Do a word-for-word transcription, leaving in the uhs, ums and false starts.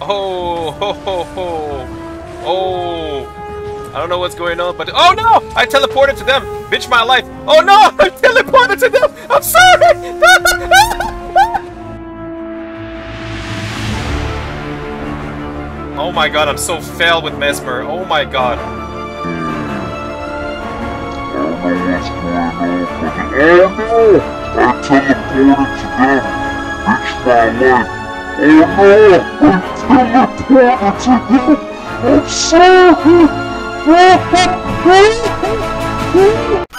Oh, ho, ho, ho. Oh. I don't know what's going on, but oh no! I teleported to them! Bitch my life! Oh no! I teleported to them! I'm sorry! Oh my god, I'm so fail with Mesmer. Oh my god. I don't know what's going on, but oh no! I teleported to them! Bitch my life! Oh no! I teleported to them! I'm sorry!